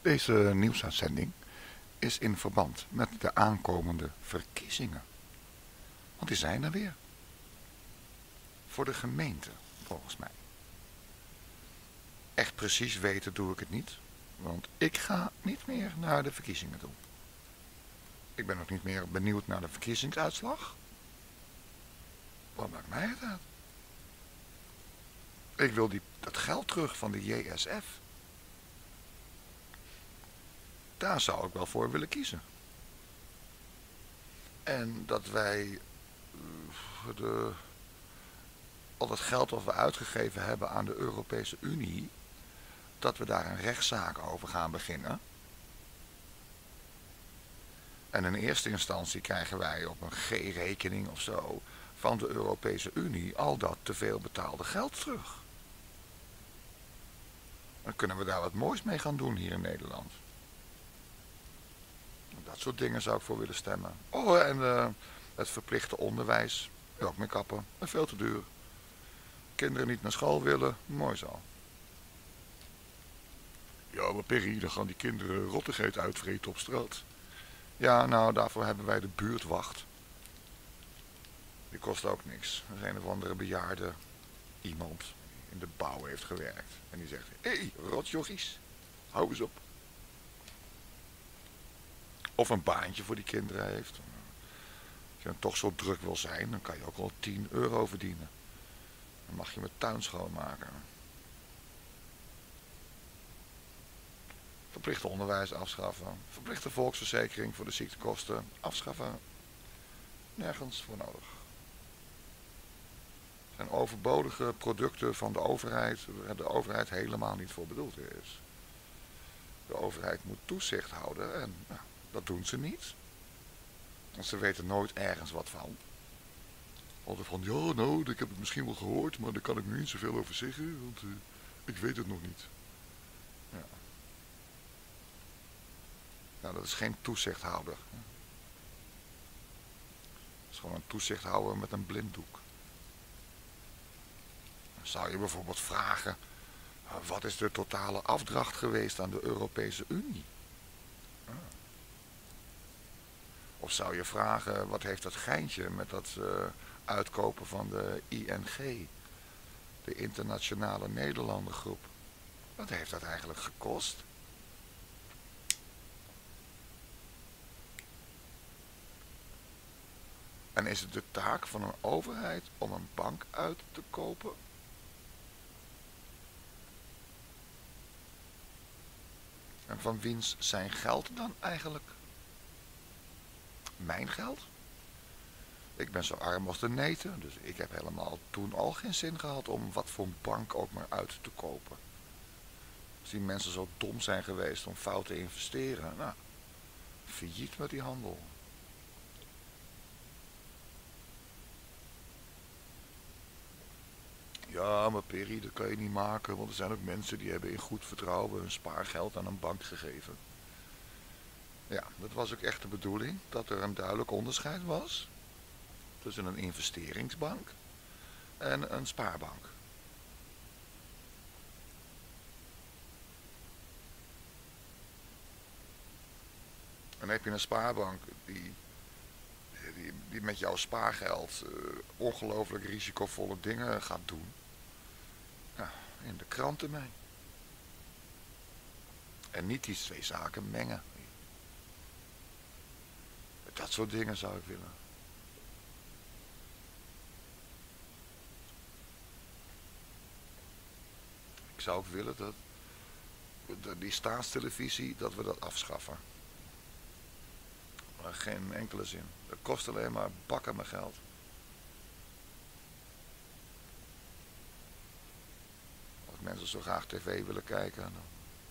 Deze nieuwsuitzending is in verband met de aankomende verkiezingen. Want die zijn er weer. Voor de gemeente, volgens mij. Echt precies weten doe ik het niet. Want ik ga niet meer naar de verkiezingen toe. Ik ben ook niet meer benieuwd naar de verkiezingsuitslag. Wat maakt mij het uit? Ik wil dat geld terug van de JSF. Daar zou ik wel voor willen kiezen. En dat wij al het geld dat we uitgegeven hebben aan de Europese Unie, dat we daar een rechtszaak over gaan beginnen. En in eerste instantie krijgen wij op een G-rekening of zo van de Europese Unie al dat te veel betaalde geld terug. Dan kunnen we daar wat moois mee gaan doen hier in Nederland. Dat soort dingen zou ik voor willen stemmen. Oh, en het verplichte onderwijs. Ook mee kappen. Veel te duur. Kinderen niet naar school willen. Mooi zo. Ja, maar Perry, dan gaan die kinderen rottigheid uitvreten op straat. Ja, nou, daarvoor hebben wij de buurtwacht. Die kost ook niks. Dat is een of andere bejaarde iemand in de bouw heeft gewerkt. En die zegt, hé, rotjochies, hou eens op. Of een baantje voor die kinderen heeft. Als je dan toch zo druk wil zijn, dan kan je ook wel €10 verdienen. Dan mag je mijn tuin schoonmaken. Verplichte onderwijs afschaffen. Verplichte volksverzekering voor de ziektekosten afschaffen. Nergens voor nodig. Het zijn overbodige producten van de overheid, waar de overheid helemaal niet voor bedoeld is. De overheid moet toezicht houden en nou, dat doen ze niet. Want ze weten nooit ergens wat van. Altijd van, ja nou, ik heb het misschien wel gehoord, maar daar kan ik nu niet zoveel over zeggen, want ik weet het nog niet. Ja. Nou, dat is geen toezichthouder. Dat is gewoon een toezichthouder met een blinddoek. Dan zou je bijvoorbeeld vragen, wat is de totale afdracht geweest aan de Europese Unie? Of zou je vragen, wat heeft dat geintje met dat uitkopen van de ING, de Internationale Nederlandengroep, wat heeft dat eigenlijk gekost? En is het de taak van een overheid om een bank uit te kopen? En van wiens zijn geld dan eigenlijk? Mijn geld? Ik ben zo arm als de neten, dus ik heb helemaal toen al geen zin gehad om wat voor een bank ook maar uit te kopen. Als die mensen zo dom zijn geweest om fout te investeren, nou, failliet met die handel. Ja, maar Perry, dat kan je niet maken, want er zijn ook mensen die hebben in goed vertrouwen hun spaargeld aan een bank gegeven. Ja, dat was ook echt de bedoeling, dat er een duidelijk onderscheid was tussen een investeringsbank en een spaarbank. En dan heb je een spaarbank die met jouw spaargeld ongelooflijk risicovolle dingen gaat doen. Ja, in de kranten mee. En niet die twee zaken mengen. Dat soort dingen zou ik willen. Ik zou ook willen dat die staatstelevisie, dat we dat afschaffen. Maar geen enkele zin. Dat kost alleen maar bakken met geld. Als mensen zo graag tv willen kijken. Dan...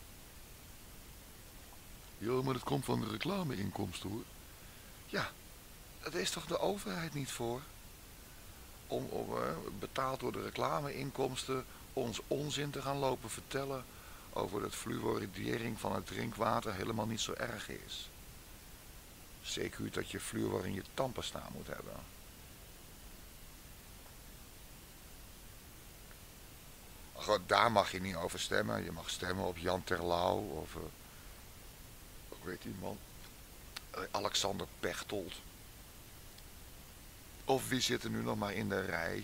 Ja, maar dat komt van de reclameinkomsten hoor. Ja, dat is toch de overheid niet voor? Om betaald door de reclameinkomsten ons onzin te gaan lopen vertellen over dat fluoridering van het drinkwater helemaal niet zo erg is. Zeker dat je fluor in je tandpasta moet hebben. Goed, daar mag je niet over stemmen. Je mag stemmen op Jan Terlouw of weet die man, Alexander Pechtold. Of wie zit er nu nog maar in de rij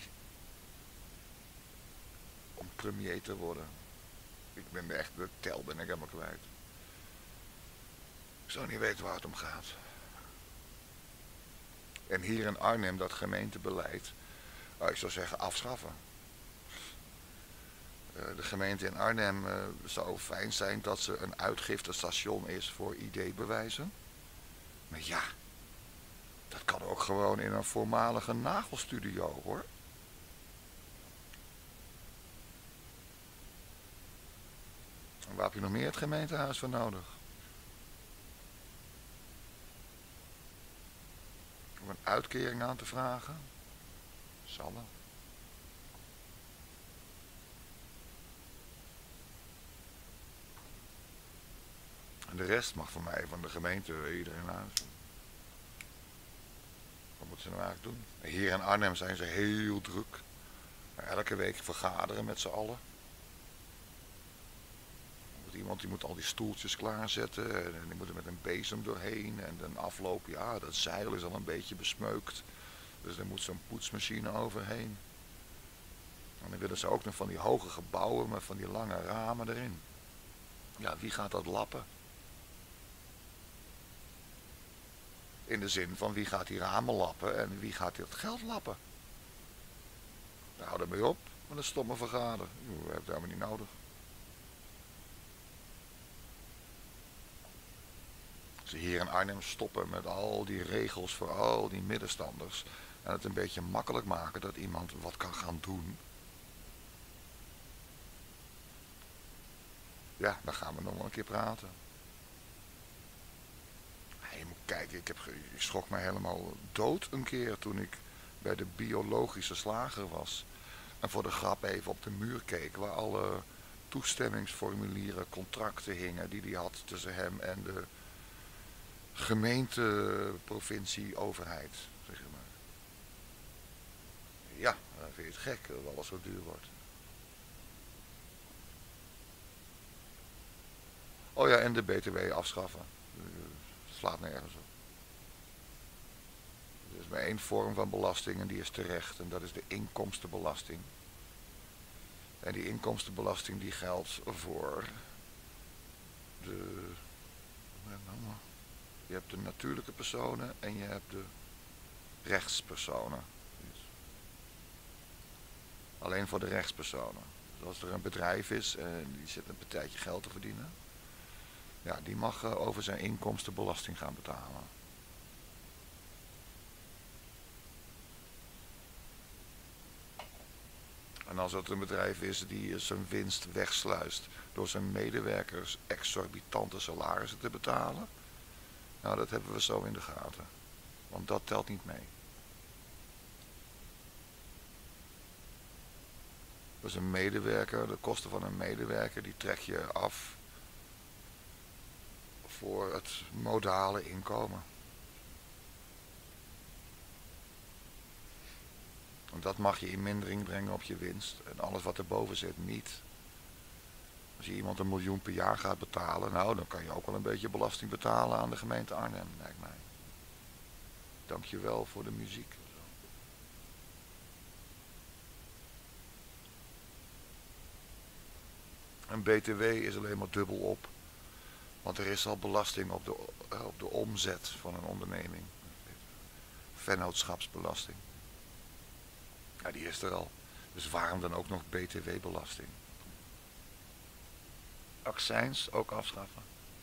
om premier te worden? Ik ben echt, de tel ben ik helemaal kwijt. Ik zou niet weten waar het om gaat. En hier in Arnhem dat gemeentebeleid, ik zou zeggen afschaffen. De gemeente in Arnhem zou fijn zijn dat ze een uitgiftestation is voor ID-bewijzen. Maar ja, dat kan ook gewoon in een voormalige nagelstudio hoor. En waar heb je nog meer het gemeentehuis voor nodig? Om een uitkering aan te vragen? Zal er. En de rest mag voor mij van de gemeente iedereen uit. Wat moeten ze nou eigenlijk doen? Hier in Arnhem zijn ze heel druk. Elke week vergaderen met z'n allen. Iemand die moet al die stoeltjes klaarzetten. En die moet er met een bezem doorheen. En dan afloop, ja, dat zeil is al een beetje besmeukt. Dus er moet zo'n poetsmachine overheen. En dan willen ze ook nog van die hoge gebouwen met van die lange ramen erin. Ja, wie gaat dat lappen? In de zin van wie gaat die ramen lappen en wie gaat dit geld lappen? Nou, hou ermee op met een stomme vergader. Je hebt het helemaal niet nodig. Ze hier in Arnhem stoppen met al die regels voor al die middenstanders. En het een beetje makkelijk maken dat iemand wat kan gaan doen. Ja, dan gaan we nog wel een keer praten. Je moet kijken, ik schrok me helemaal dood een keer toen ik bij de biologische slager was. En voor de grap even op de muur keek waar alle toestemmingsformulieren, contracten hingen die hij had tussen hem en de gemeente, provincie, overheid. Zeg maar. Ja, dan vind je het gek dat alles zo duur wordt. Oh ja, en de BTW afschaffen. Het slaat nergens op. Er is maar één vorm van belasting en die is terecht. En dat is de inkomstenbelasting. En die inkomstenbelasting die geldt voor de... Je hebt de natuurlijke personen en je hebt de rechtspersonen. Alleen voor de rechtspersonen. Dus als er een bedrijf is en die zit een partijtje geld te verdienen. Ja, die mag over zijn inkomsten belasting gaan betalen. En als het een bedrijf is die zijn winst wegsluist door zijn medewerkers exorbitante salarissen te betalen. Nou, dat hebben we zo in de gaten. Want dat telt niet mee. Dus een medewerker, de kosten van een medewerker, die trek je af voor het modale inkomen. En dat mag je in mindering brengen op je winst. En alles wat erboven zit niet. Als je iemand 1 miljoen per jaar gaat betalen, nou dan kan je ook wel een beetje belasting betalen aan de gemeente Arnhem, lijkt mij. Dankjewel voor de muziek. Een BTW is alleen maar dubbel op. Want er is al belasting op de omzet van een onderneming. Vennootschapsbelasting. Ja, die is er al. Dus waarom dan ook nog BTW-belasting? Accijns ook afschaffen.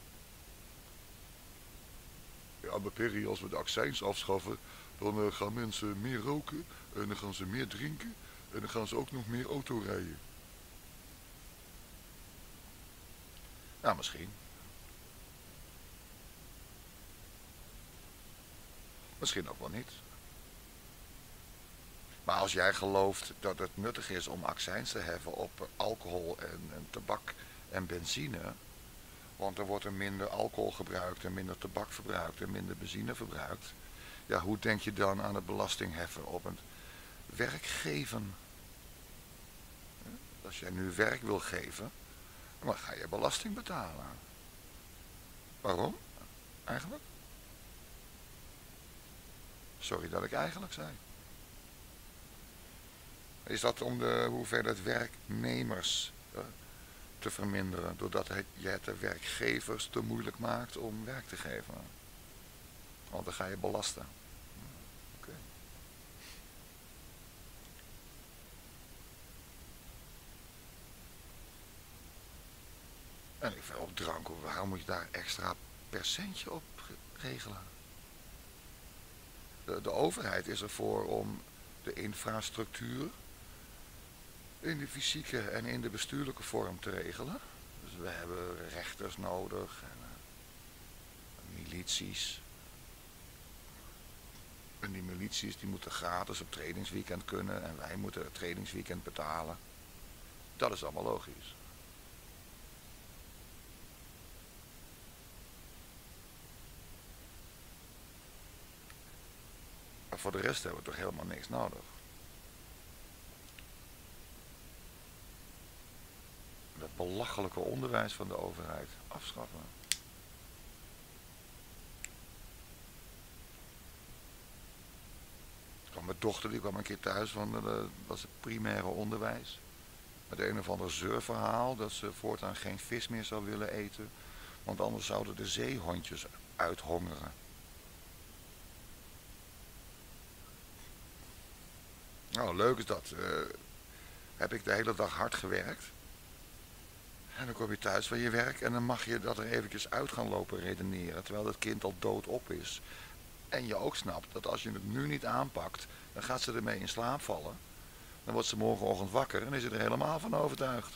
Ja, maar Perry, als we de accijns afschaffen, dan gaan mensen meer roken en dan gaan ze meer drinken en dan gaan ze ook nog meer auto rijden. Ja, misschien. Misschien ook wel niet. Maar als jij gelooft dat het nuttig is om accijns te heffen op alcohol en tabak en benzine, want er wordt er minder alcohol gebruikt en minder tabak verbruikt en minder benzine verbruikt. Ja, hoe denk je dan aan het belastingheffen op het werkgeven? Als jij nu werk wil geven, dan ga je belasting betalen. Waarom? Eigenlijk? Sorry dat ik eigenlijk zei. Is dat om de hoeveelheid werknemers te verminderen, doordat je het de werkgevers te moeilijk maakt om werk te geven? Want dan ga je belasten. Okay. En ik vind op drank, waarom moet je daar extra percentje op regelen? De overheid is ervoor om de infrastructuur in de fysieke en in de bestuurlijke vorm te regelen. Dus we hebben rechters nodig en milities. En die milities die moeten gratis op trainingsweekend kunnen en wij moeten het trainingsweekend betalen. Dat is allemaal logisch. Maar voor de rest hebben we toch helemaal niks nodig. Dat belachelijke onderwijs van de overheid afschaffen. Mijn dochter die kwam een keer thuis van dat was het primaire onderwijs. Met een of ander zeurverhaal dat ze voortaan geen vis meer zou willen eten. Want anders zouden de zeehondjes uithongeren. Nou, leuk is dat. Heb ik de hele dag hard gewerkt. En dan kom je thuis van je werk en dan mag je dat er eventjes uit gaan lopen redeneren. Terwijl het kind al doodop is. En je ook snapt dat als je het nu niet aanpakt, dan gaat ze ermee in slaap vallen. Dan wordt ze morgenochtend wakker en is ze er helemaal van overtuigd.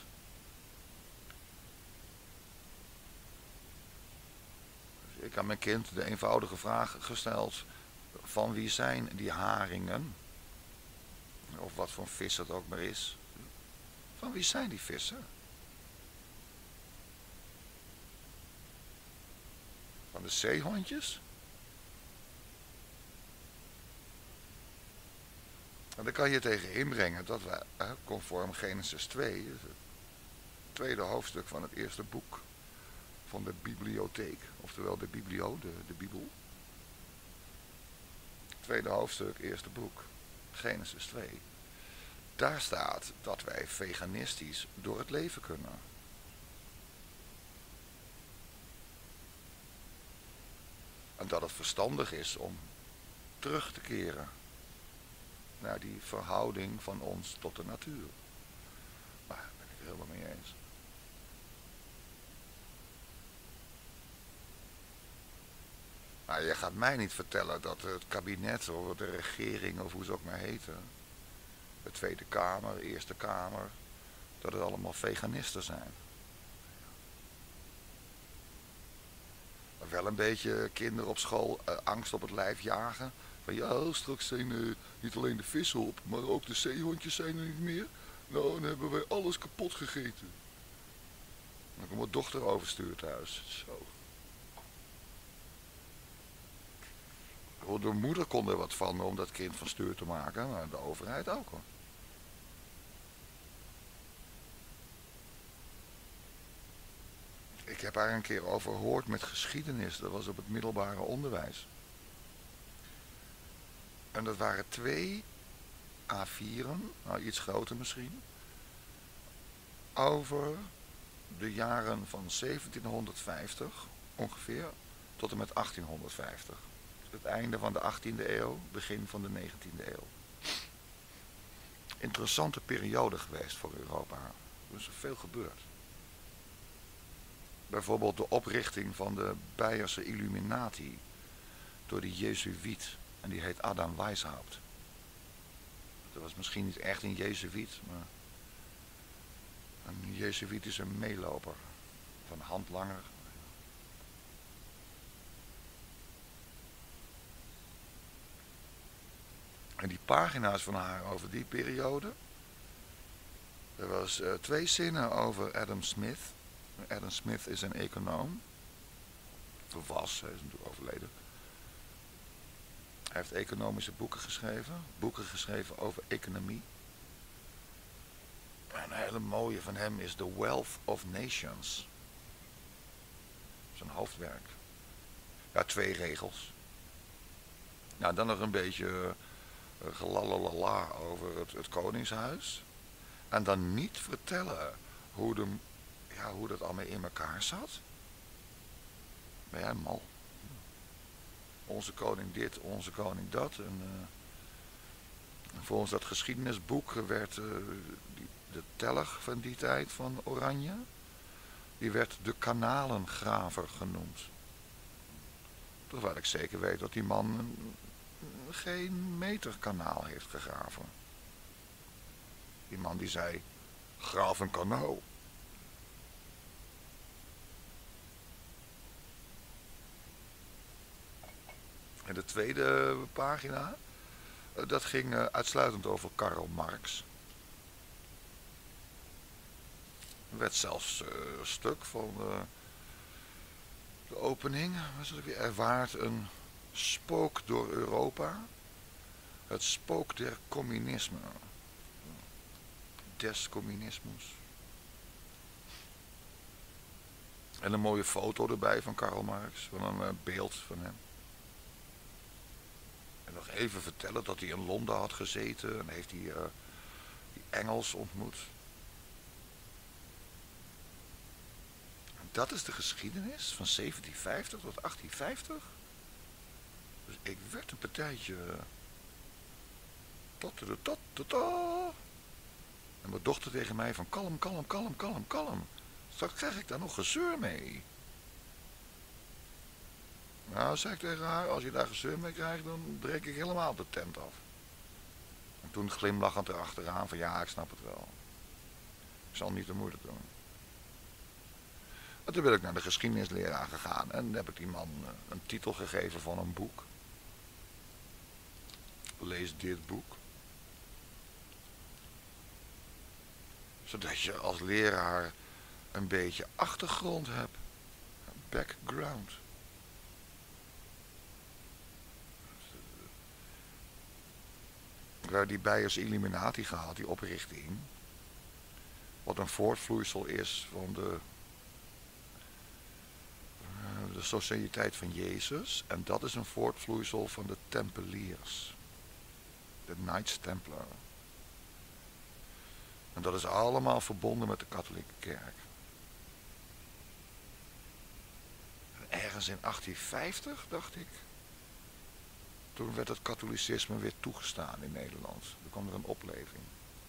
Dus ik heb mijn kind de eenvoudige vraag gesteld: van wie zijn die haringen? Of wat voor vis het ook maar is. Van wie zijn die vissen? Van de zeehondjes? En dan kan je tegen inbrengen dat we, conform Genesis 2, het tweede hoofdstuk van het eerste boek van de bibliotheek, oftewel de biblio, de Bibel. Tweede hoofdstuk, eerste boek, Genesis 2. Daar staat dat wij veganistisch door het leven kunnen. En dat het verstandig is om terug te keren naar die verhouding van ons tot de natuur. Maar daar ben ik het helemaal mee eens. Maar je gaat mij niet vertellen dat het kabinet of de regering of hoe ze ook maar heten, de Tweede Kamer, Eerste Kamer, dat het allemaal veganisten zijn. Maar wel een beetje kinderen op school angst op het lijf jagen. Van ja, straks zijn niet alleen de vissen op, maar ook de zeehondjes zijn er niet meer. Nou, dan hebben wij alles kapot gegeten. Dan komt mijn dochter overstuur thuis. Zo. De moeder kon er wat van om dat kind van stuur te maken, maar de overheid ook hoor. Ik heb haar een keer overhoord met geschiedenis, dat was op het middelbare onderwijs. En dat waren 2 A4'en, nou iets groter misschien, over de jaren van 1750 ongeveer tot en met 1850. Het einde van de 18e eeuw, begin van de 19e eeuw. Interessante periode geweest voor Europa. Er is veel gebeurd. Bijvoorbeeld de oprichting van de Beierse Illuminati door die Jezuïet. En die heet Adam Weishaupt. Dat was misschien niet echt een Jezuïet, maar een Jezuïtische meeloper. Van handlanger. En die pagina's van haar over die periode. Er was 2 zinnen over Adam Smith. Adam Smith is een econoom. Of was, hij is natuurlijk overleden. Hij heeft economische boeken geschreven. Boeken geschreven over economie. En een hele mooie van hem is The Wealth of Nations. Zijn hoofdwerk. Ja, 2 regels. Nou, dan nog een beetje gelalala over het Koningshuis. En dan niet vertellen hoe dat allemaal in elkaar zat. Ben jij mal? Onze koning dit, onze koning dat. En volgens dat geschiedenisboek werd de telg van die tijd van Oranje, die werd de kanalengraver genoemd. Terwijl ik zeker weet dat die man geen meter kanaal heeft gegraven. Die man die zei, graaf een kanaal. En de tweede pagina, dat ging uitsluitend over Karl Marx. Er werd zelfs een stuk van de opening. Er waart een spook door Europa. Het spook der communisme. Des communismus. En een mooie foto erbij van Karl Marx. Van een beeld van hem. En nog even vertellen dat hij in Londen had gezeten. En heeft hij die Engels ontmoet. En dat is de geschiedenis van 1750 tot 1850. Dus ik werd een partijtje... En mijn dochter tegen mij van kalm, kalm, kalm, kalm, kalm. Straks krijg ik daar nog gezeur mee. Nou, zei ik tegen haar, als je daar gezeur mee krijgt, dan breek ik helemaal de tent af. En toen glimlachend erachteraan van ja, ik snap het wel. Ik zal niet te moeilijk doen. En toen ben ik naar de geschiedenisleraar gegaan en heb ik die man een titel gegeven van een boek. Lees dit boek. Zodat je als leraar een beetje achtergrond hebt. Background. Waar die Bayers Illuminati gehaald, die oprichting. Wat een voortvloeisel is van de Sociëteit van Jezus. En dat is een voortvloeisel van de Tempeliers. De Knights Templar. En dat is allemaal verbonden met de katholieke kerk. En ergens in 1850, dacht ik, toen werd het katholicisme weer toegestaan in Nederland. Er kwam er een opleving.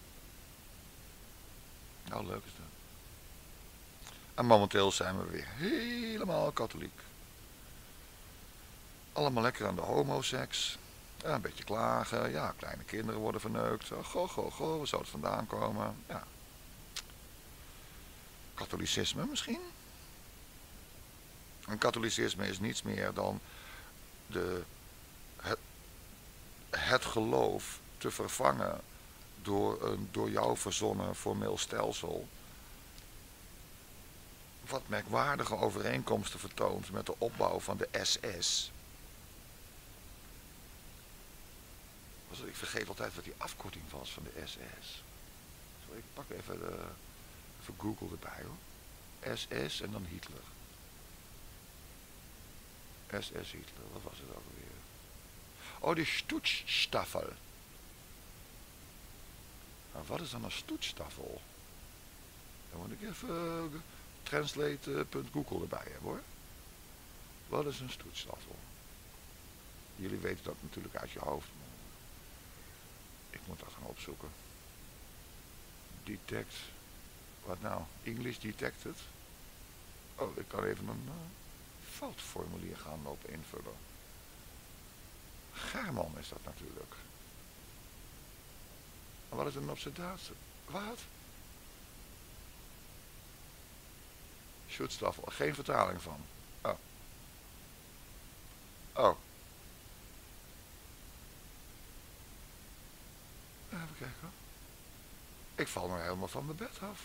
Nou, leuk is dat. En momenteel zijn we weer helemaal katholiek. Allemaal lekker aan de homoseks. Ja, een beetje klagen. Ja, kleine kinderen worden verneukt. Goh, waar zou het vandaan komen? Ja. Katholicisme misschien? En katholicisme is niets meer dan het geloof te vervangen door een door jou verzonnen formeel stelsel. Wat merkwaardige overeenkomsten vertoont met de opbouw van de SS. Ik vergeet altijd wat die afkorting was van de SS. Zo, ik pak even Google erbij hoor. SS en dan Hitler. SS Hitler, wat was het ook alweer? Oh, die Stoetstaffel. Nou, wat is dan een stoetstaffel? Dan moet ik even translate.google erbij hebben hoor. Wat is een stoetstaffel? Jullie weten dat natuurlijk uit je hoofd. Ik moet dat gaan opzoeken. Detect. Wat nou? English detected? Oh, ik kan even een foutformulier gaan lopen invullen. German is dat natuurlijk. En wat is een obsedatie? Wat? Schutzstaffel. Geen vertaling van. Oh. Oh. Even kijken. Ik val nou helemaal van mijn bed af.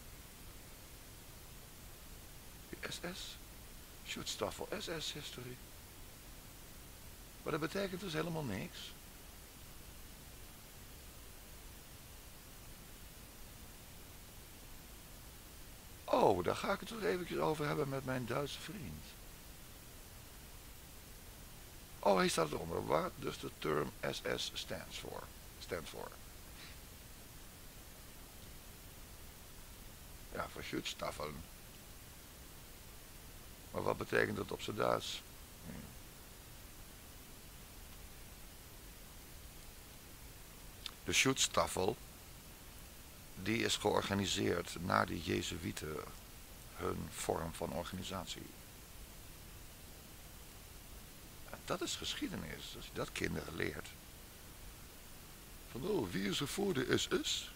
Die SS. Schutzstaffel. SS history. Maar dat betekent dus helemaal niks. Oh, daar ga ik het toch eventjes over hebben met mijn Duitse vriend. Oh, hier staat het onder. What does the term SS stand for? Ja, voor Schutzstaffeln. Maar wat betekent dat op z'n Duits? De Schutzstaffel, die is georganiseerd naar de Jezuïeten, hun vorm van organisatie. En dat is geschiedenis, als je dat kinderen leert. Van, oh, wie is er voor de SS?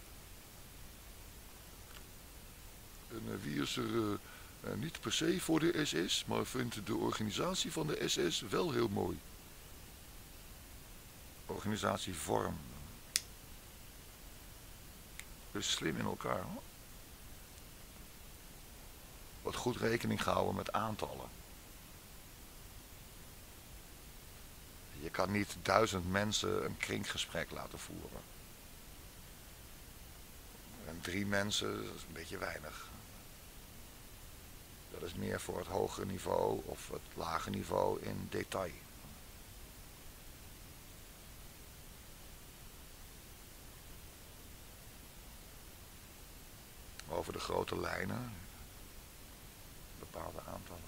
En wie is er niet per se voor de SS, maar vindt de organisatie van de SS wel heel mooi. Organisatievorm. Dus slim in elkaar, hoor. Wordt goed rekening gehouden met aantallen. Je kan niet 1000 mensen een kringgesprek laten voeren. En 3 mensen, dat is een beetje weinig. Dat is meer voor het hogere niveau of het lage niveau in detail. Over de grote lijnen, bepaalde aantallen.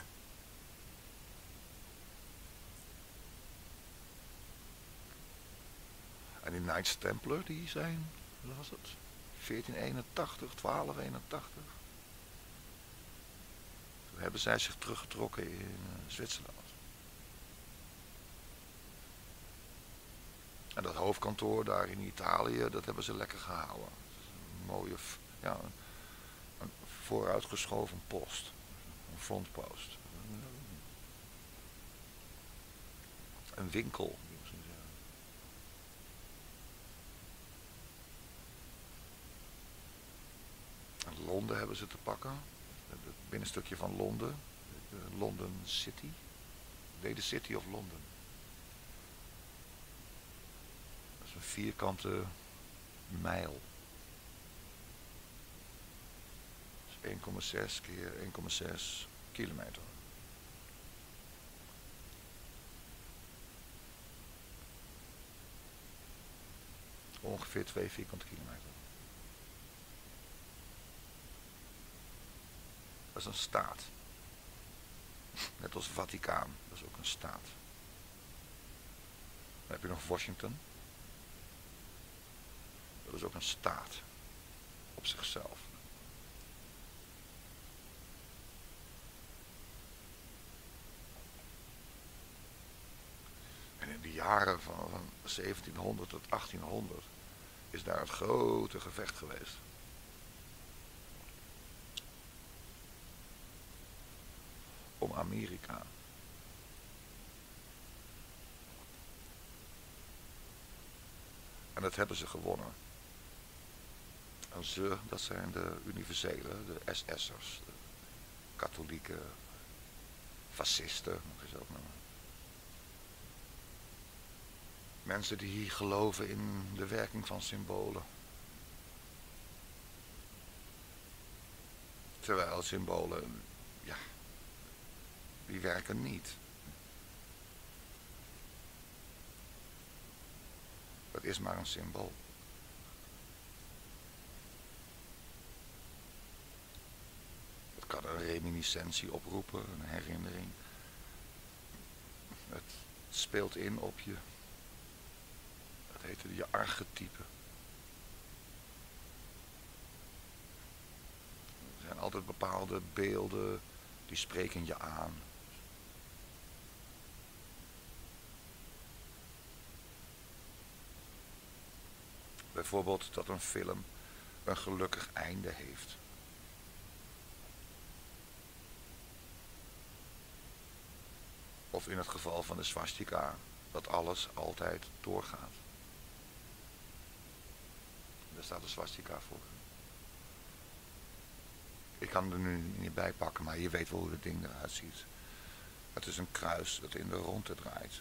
En die Knights Templar, die zijn, wat was het? 1481, 1281. Toen hebben zij zich teruggetrokken in Zwitserland. En dat hoofdkantoor daar in Italië, dat hebben ze lekker gehouden. Een mooie, ja, een vooruitgeschoven post. Een frontpost. Een winkel. In Londen hebben ze te pakken. Het binnenstukje van Londen. London City. Nee, de City of London. Dat is een vierkante mijl. Dat is 1,6 keer 1,6 kilometer. Ongeveer 2 vierkante kilometer. Dat is een staat. Net als Vaticaan, dat is ook een staat. Dan heb je nog Washington. Dat is ook een staat. Op zichzelf. En in de jaren van 1700 tot 1800 is daar het grote gevecht geweest. Om Amerika. En dat hebben ze gewonnen. En ze, dat zijn de universele, de SS'ers, de katholieke fascisten, mag je ze ook noemen. Mensen die geloven in de werking van symbolen. Terwijl symbolen, ja, die werken niet. Dat is maar een symbool. Het kan een reminiscentie oproepen, een herinnering. Het speelt in op je, dat heet je archetype. Er zijn altijd bepaalde beelden die spreken je aan. Bijvoorbeeld dat een film een gelukkig einde heeft. Of in het geval van de swastika, dat alles altijd doorgaat. Daar staat de swastika voor. Ik kan er nu niet bij pakken, maar je weet wel hoe het ding eruit ziet. Het is een kruis dat in de rondte draait.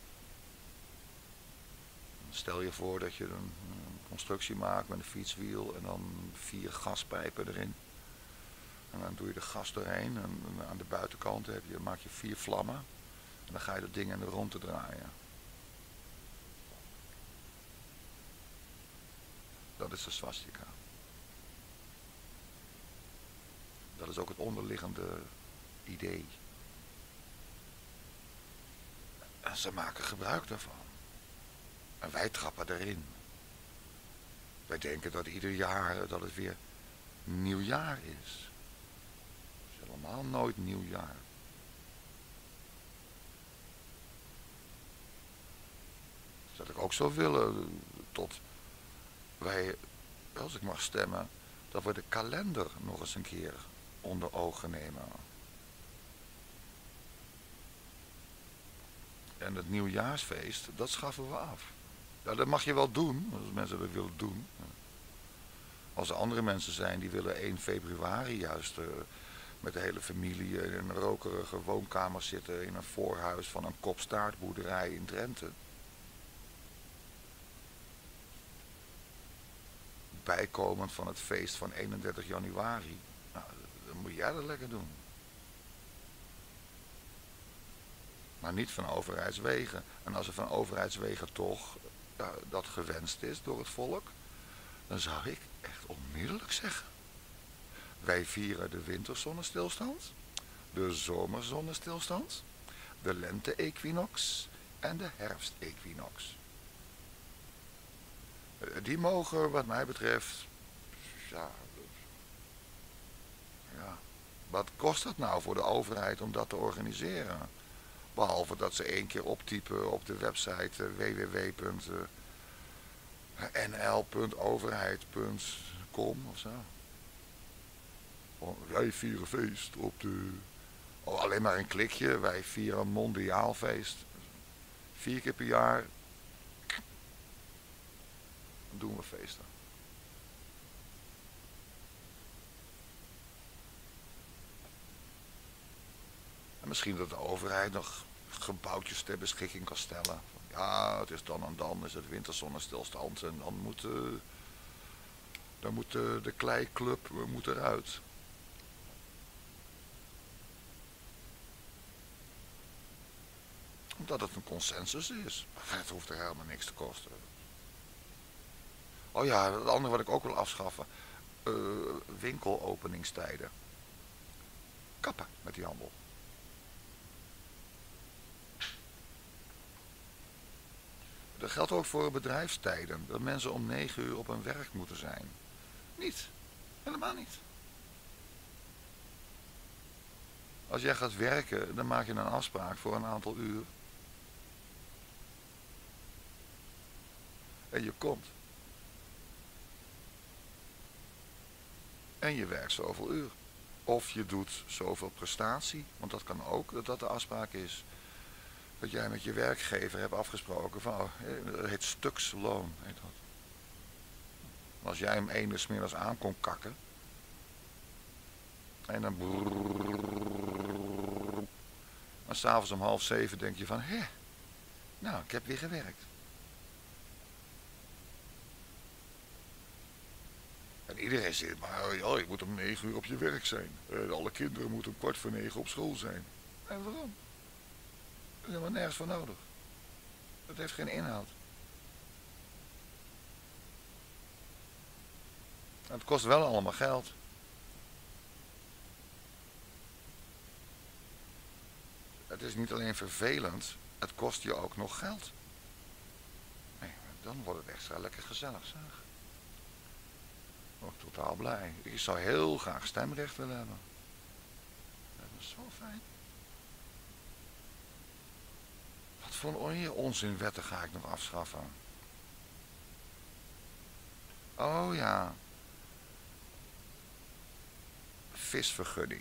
Stel je voor dat je een constructie maakt met een fietswiel en dan 4 gaspijpen erin. En dan doe je de gas doorheen en aan de buitenkant maak je 4 vlammen. En dan ga je de dingen in de rondte draaien. Dat is de swastika. Dat is ook het onderliggende idee. En ze maken gebruik daarvan. En wij trappen erin. Wij denken dat ieder jaar dat het weer nieuwjaar is. Het is helemaal nooit nieuwjaar. Dat ik ook zou willen tot wij, als ik mag stemmen, dat we de kalender nog eens een keer onder ogen nemen. En het nieuwjaarsfeest, dat schaffen we af. Ja, dat mag je wel doen, als mensen dat willen doen. Als er andere mensen zijn die willen 1 februari juist met de hele familie in een rokerige woonkamer zitten in een voorhuis van een kopstaartboerderij in Drenthe. Bijkomend van het feest van 31 januari. Nou, dan moet jij dat lekker doen. Maar niet van overheidswegen. En als er van overheidswegen toch dat gewenst is door het volk, dan zou ik echt onmiddellijk zeggen. Wij vieren de winterzonnestilstand, de zomerzonnestilstand, de lente-equinox en de herfst-equinox. Die mogen wat mij betreft, ja, wat kost het nou voor de overheid om dat te organiseren? Behalve dat ze 1 keer optypen op de website www.nl.overheid.com of zo. Wij vieren feest op de... Oh, alleen maar een klikje, wij vieren een mondiaal feest. 4 keer per jaar doen we feesten. En misschien dat de overheid nog gebouwtjes ter beschikking kan stellen. Ja, het is dan en dan is het winterzonnestilstand en dan moet de kleiclub moet eruit. Omdat het een consensus is. Het hoeft er helemaal niks te kosten. Oh ja, het andere wat ik ook wil afschaffen. Winkelopeningstijden. Kappen met die handel. Dat geldt ook voor bedrijfstijden. Dat mensen om 9 uur op hun werk moeten zijn. Niet. Helemaal niet. Als jij gaat werken, dan maak je een afspraak voor een aantal uur. En je komt. En je werkt zoveel uur. Of je doet zoveel prestatie. Want dat kan ook, dat de afspraak is. Dat jij met je werkgever hebt afgesproken van, dat heet stuksloon. Heet dat. Als jij hem 1 uur 's middags aan kon kakken. En dan maar s'avonds om 6:30 denk je van, nou, ik heb weer gewerkt. En iedereen zegt, maar ja, je moet om 9 uur op je werk zijn. Alle kinderen moeten om 8:45 op school zijn. En waarom? Dat is helemaal nergens voor nodig. Dat heeft geen inhoud. En het kost wel allemaal geld. Het is niet alleen vervelend, het kost je ook nog geld. Nee, dan wordt het extra lekker gezellig, zeg. Ik ben totaal blij. Ik zou heel graag stemrecht willen hebben. Dat is zo fijn. Wat voor een onzinwetten ga ik nog afschaffen? Oh ja. Visvergunning.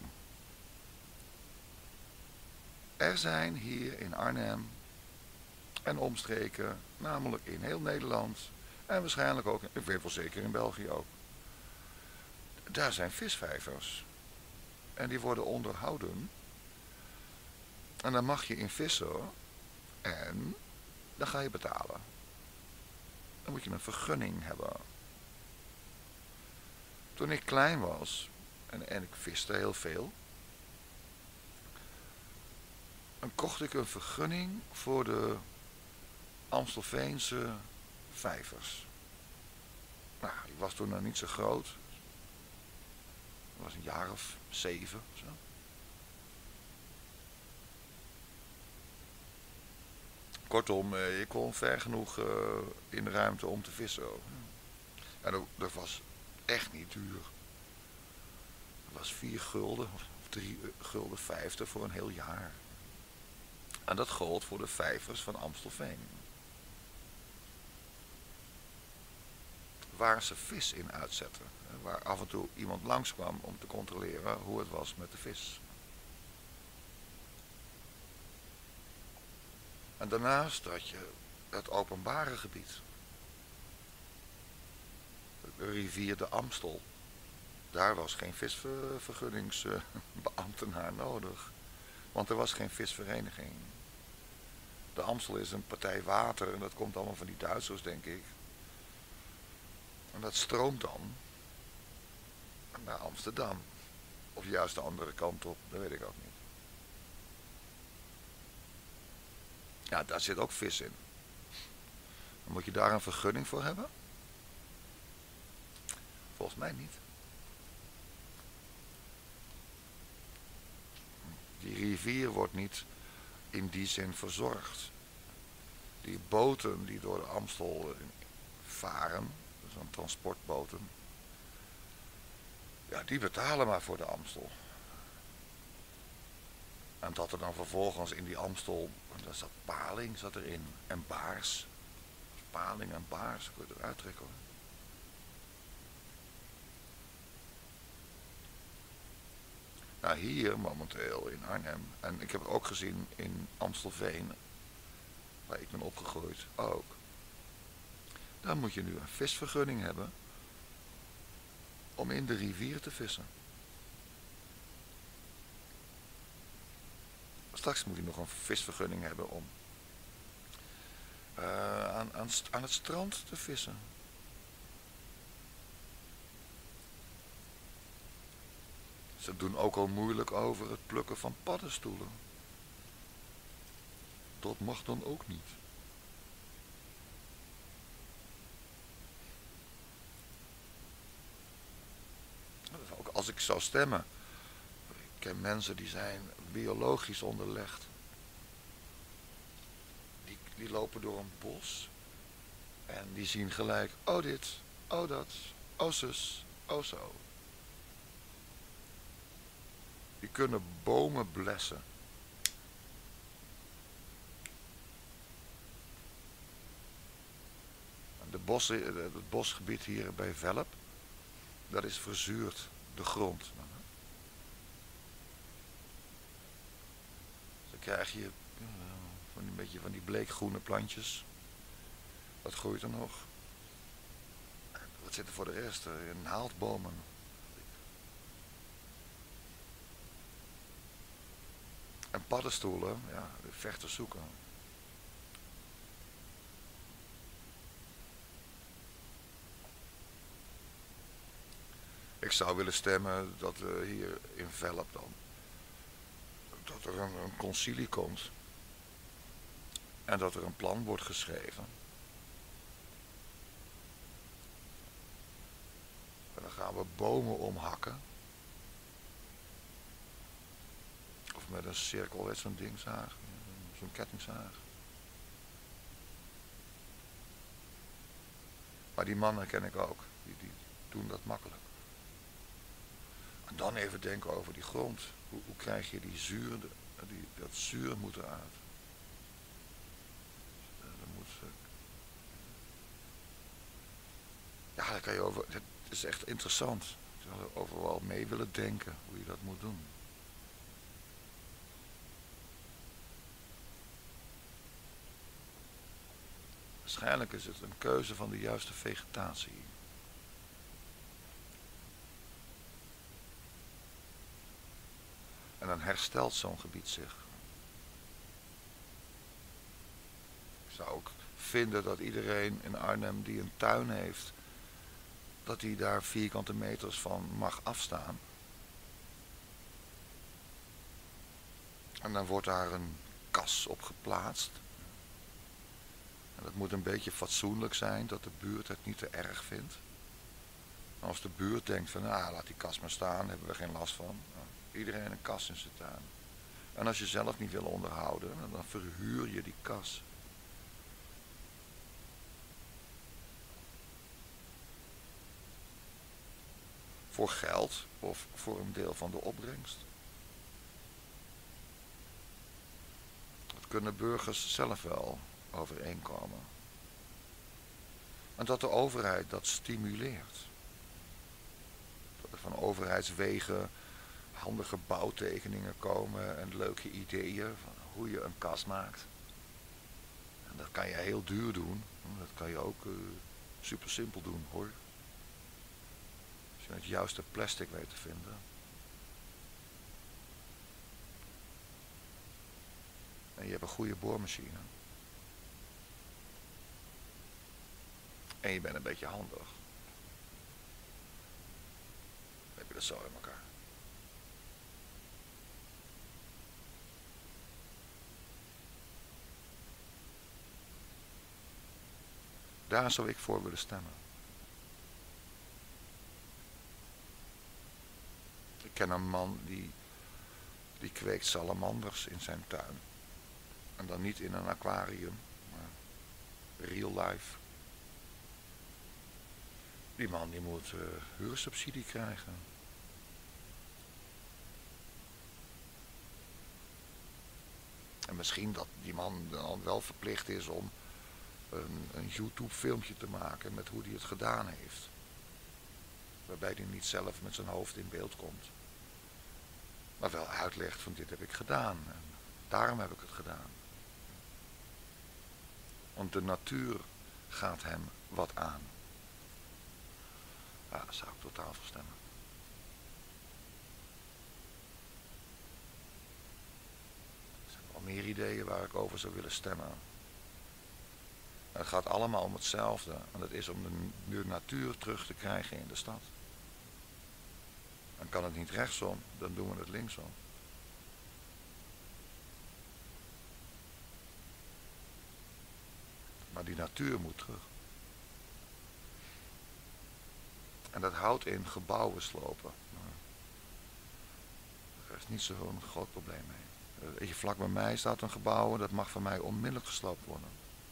Er zijn hier in Arnhem en omstreken, namelijk in heel Nederland en waarschijnlijk ook, ik weet wel zeker in België ook. Daar zijn visvijvers. En die worden onderhouden. En dan mag je in vissen en dan ga je betalen. Dan moet je een vergunning hebben. Toen ik klein was en ik viste heel veel. Dan kocht ik een vergunning voor de Amstelveense vijvers. Nou, ik was toen nog niet zo groot. Ik was een jaar of 7 of zo. Kortom, ik kon ver genoeg in de ruimte om te vissen. En dat was echt niet duur. Dat was 4 gulden of 3 gulden 50 voor een heel jaar. En dat gold voor de vijvers van Amstelveen. Waar ze vis in uitzetten. Waar af en toe iemand langskwam om te controleren hoe het was met de vis. En daarnaast had je het openbare gebied. De rivier de Amstel. Daar was geen visvergunningsbeambtenaar nodig. Want er was geen visvereniging. De Amstel is een partij water en dat komt allemaal van die Duitsers, denk ik. En dat stroomt dan naar Amsterdam. Of juist de andere kant op, dat weet ik ook niet. Ja, daar zit ook vis in. Dan moet je daar een vergunning voor hebben? Volgens mij niet. Die rivier wordt niet in die zin verzorgd. Die boten die door de Amstel varen, zo'n transportboten, ja, die betalen maar voor de Amstel. En dat er dan vervolgens in die Amstel, daar zat paling zat erin en baars. Paling en baars, kun je eruit trekken hoor. Nou, hier momenteel in Arnhem, en ik heb het ook gezien in Amstelveen, waar ik ben opgegroeid, ook. Daar moet je nu een visvergunning hebben om in de rivier te vissen. Straks moet je nog een visvergunning hebben om aan het strand te vissen. Ze doen ook al moeilijk over het plukken van paddenstoelen. Dat mag dan ook niet. Ook als ik zou stemmen. Ik ken mensen die zijn biologisch onderlegd. Die lopen door een bos. En die zien gelijk, oh dit, oh dat, oh zus, oh zo. Die kunnen bomen blessen. Het bosgebied hier bij Velp, dat is verzuurd, de grond. Dan krijg je een beetje van die bleekgroene plantjes. Wat groeit er nog? Wat zit er voor de rest? Naaldbomen. En paddenstoelen, ja, vechters zoeken. Ik zou willen stemmen dat hier in Velp dan, dat er een concilie komt. En dat er een plan wordt geschreven. En dan gaan we bomen omhakken. Of met een cirkel, zo'n dingzaag. Zo'n kettingzaag. Maar die mannen ken ik ook. Die doen dat makkelijk. En dan even denken over die grond. Hoe krijg je die zuur, dat zuur moet eruit. Ja, daar kan je over. Het is echt interessant. Ik zou er overal mee willen denken hoe je dat moet doen. Waarschijnlijk is het een keuze van de juiste vegetatie. En dan herstelt zo'n gebied zich. Ik zou ook vinden dat iedereen in Arnhem die een tuin heeft, dat hij daar vierkante meters van mag afstaan. En dan wordt daar een kas op geplaatst. En dat moet een beetje fatsoenlijk zijn, dat de buurt het niet te erg vindt. En als de buurt denkt van, nou, laat die kas maar staan, hebben we geen last van. Nou, iedereen een kas in zijn tuin. En als je zelf niet wil onderhouden, dan verhuur je die kas. Voor geld of voor een deel van de opbrengst. Dat kunnen burgers zelf wel overeenkomen. En dat de overheid dat stimuleert. Dat er van overheidswegen handige bouwtekeningen komen en leuke ideeën van hoe je een kas maakt. En dat kan je heel duur doen. Dat kan je ook super simpel doen, hoor. Als je het juiste plastic weet te vinden. En je hebt een goede boormachine. En je bent een beetje handig. Dan heb je dat zo in elkaar. Daar zou ik voor willen stemmen. Ik ken een man die kweekt salamanders in zijn tuin. En dan niet in een aquarium, maar real life. Die man die moet huursubsidie krijgen. En misschien dat die man dan wel verplicht is om een YouTube filmpje te maken met hoe hij het gedaan heeft. Waarbij hij niet zelf met zijn hoofd in beeld komt. Maar wel uitlegt van dit heb ik gedaan. En daarom heb ik het gedaan. Want de natuur gaat hem wat aan. Ja, daar zou ik totaal voor stemmen. Er zijn wel meer ideeën waar ik over zou willen stemmen. Het gaat allemaal om hetzelfde. En dat is om de natuur terug te krijgen in de stad. Dan kan het niet rechtsom, dan doen we het linksom. Maar die natuur moet terug. En dat houdt in gebouwen slopen. Daar is niet zo'n groot probleem mee. Hier vlak bij mij staat een gebouw en dat mag van mij onmiddellijk gesloopt worden.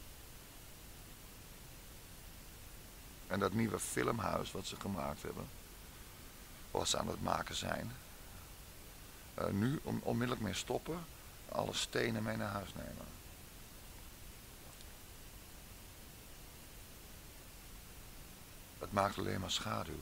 En dat nieuwe filmhuis wat ze gemaakt hebben, wat ze aan het maken zijn, nu onmiddellijk mee stoppen, alle stenen mee naar huis nemen. Het maakt alleen maar schaduw.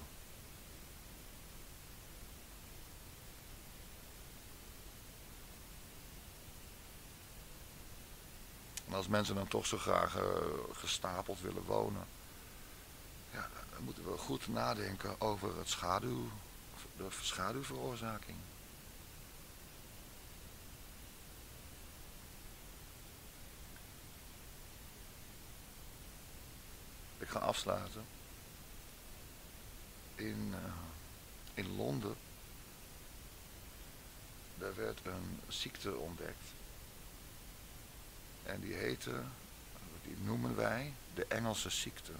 En als mensen dan toch zo graag gestapeld willen wonen, ja, dan moeten we goed nadenken over de schaduwveroorzaking. Ik ga afsluiten. In Londen, daar werd een ziekte ontdekt. En die noemen wij de Engelse ziekte.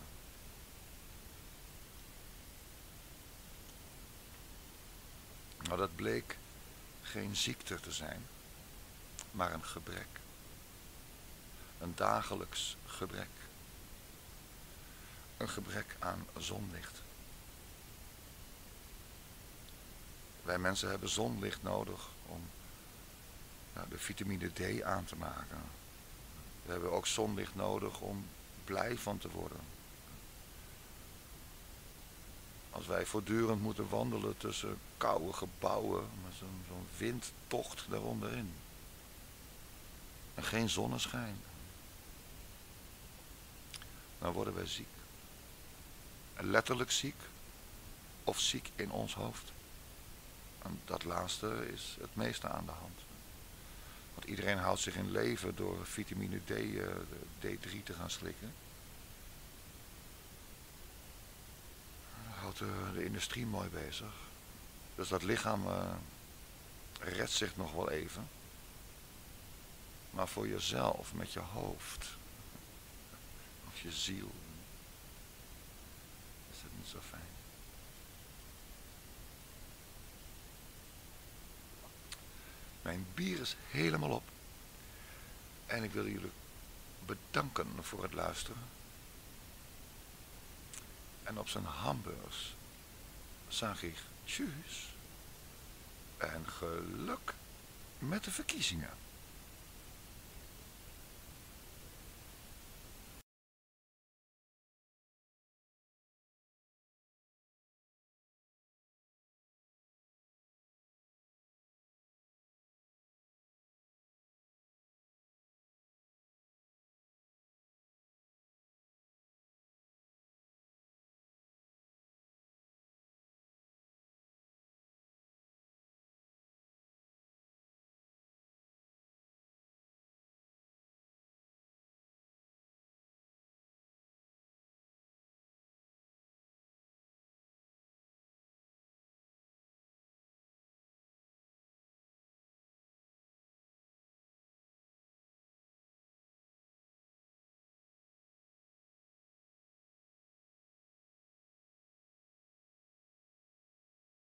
Nou, dat bleek geen ziekte te zijn, maar een gebrek. Een dagelijks gebrek. Een gebrek aan zonlicht. Wij mensen hebben zonlicht nodig om de vitamine D aan te maken. We hebben ook zonlicht nodig om blij van te worden. Als wij voortdurend moeten wandelen tussen koude gebouwen met zo'n windtocht daaronderin. En geen zonneschijn. Dan worden wij ziek. En letterlijk ziek of ziek in ons hoofd. En dat laatste is het meeste aan de hand. Want iedereen houdt zich in leven door vitamine D, D3 te gaan slikken. Dat houdt de industrie mooi bezig. Dus dat lichaam redt zich nog wel even. Maar voor jezelf, met je hoofd. Of je ziel. Is het niet zo fijn. Mijn bier is helemaal op. En ik wil jullie bedanken voor het luisteren. En op zijn hamburgers zag ik tjus. En geluk met de verkiezingen.